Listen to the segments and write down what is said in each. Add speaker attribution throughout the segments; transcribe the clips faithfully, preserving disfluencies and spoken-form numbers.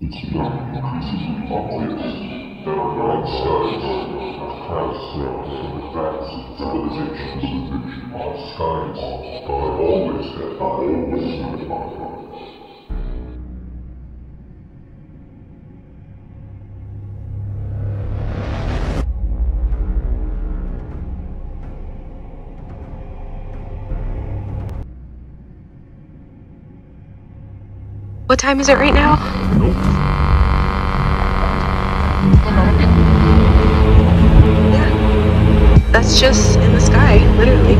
Speaker 1: It's becoming increasingly obvious that our dark skies have stems from the facts of civilization. Our skies have always had always had fire.
Speaker 2: What time is it right now?
Speaker 1: Nope.
Speaker 2: Yeah. That's just in the sky, literally.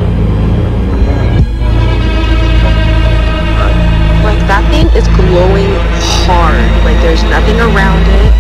Speaker 2: Like, that thing is glowing hard. Like, there's nothing around it.